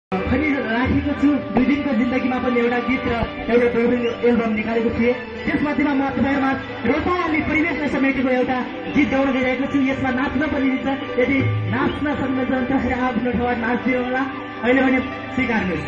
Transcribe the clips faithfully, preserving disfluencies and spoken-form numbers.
पनि राखेको छु। दुई दिनको जिन्दगीमा पनि एउटा गीत र एउटा डोबिङ एल्बम निकालेको थिएँ। त्यसमध्येमा म तपाईँहरूमा रोसा अनि परिवेशलाई समेटेको एउटा गीत गाउन गइरहेको छु। यसमा नाच्न पनि दिन्छ। यदि नाच्न सक्नुहुन्छ भने आफ्नो ठाउँमा नाचिदिनु होला। अहिले भने स्वीकार्नुहोस्।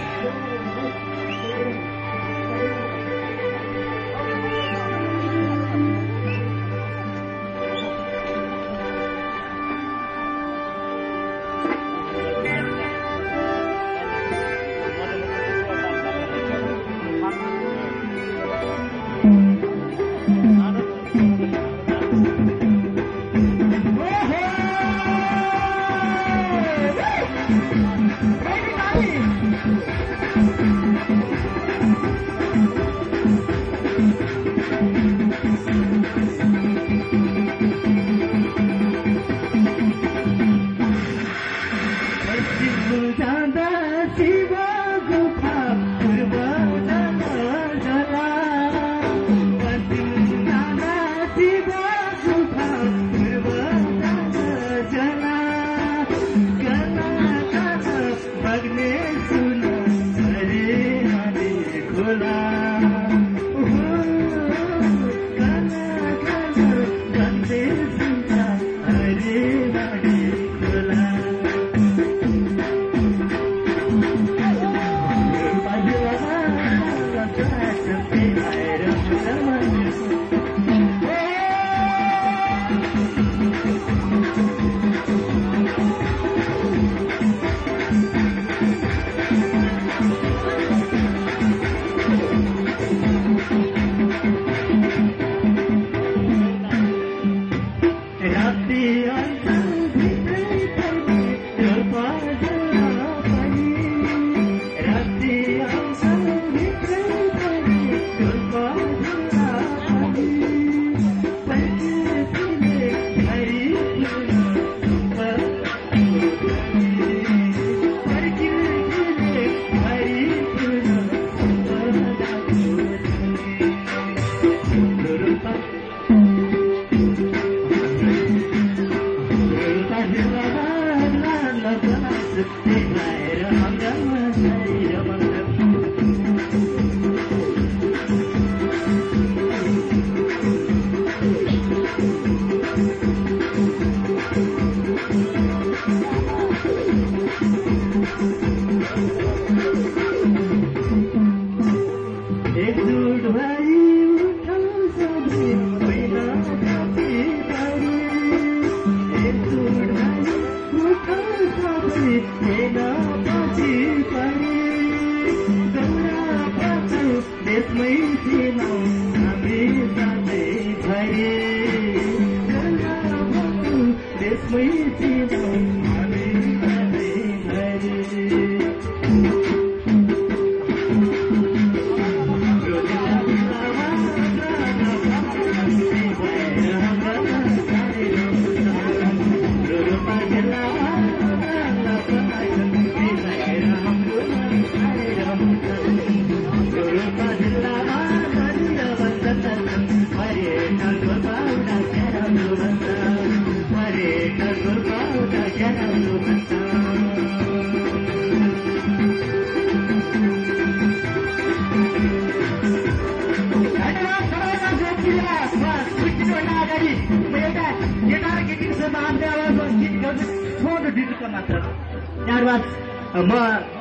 म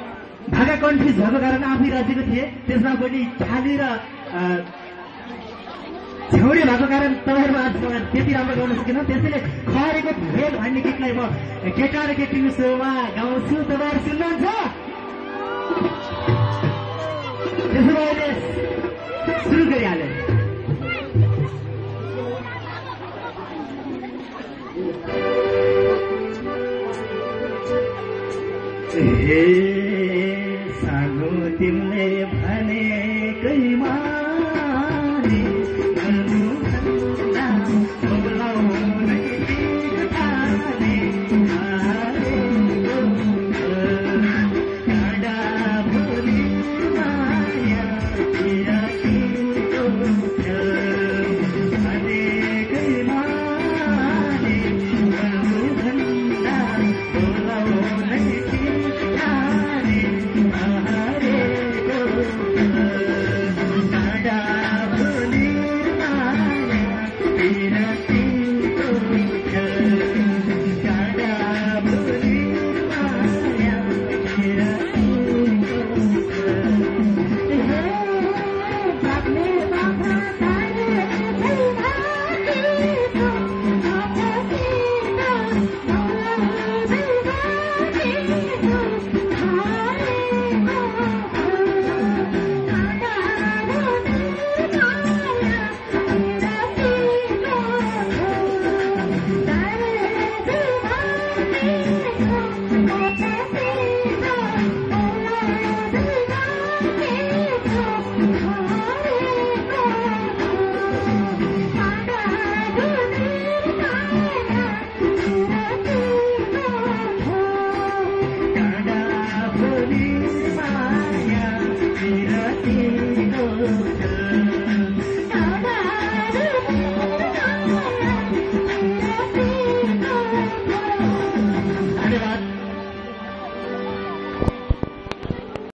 भागा कन्फ्युज भएको कारण आफै राजेको थिएँ। त्यसमा पनि खाली र छेउडी भएको कारण तपाईँहरू आज मलाई त्यति राम्रो गाउन सकेन। त्यसैले खरेको भेल भन्ने गीतलाई म केटा र केटीको सोमा गाउँछु। तपाईँहरू सुन्नुहुन्छ? त्यसो भए सुरु गरिहाले। हे सानो तिमीले भनेकै माने गर्नु भन्दा बोलाउनै ठाने काँडा भोलि माया भनेकै माने गर्नु भन्दा बोलाउनै ठाने Maya, Mira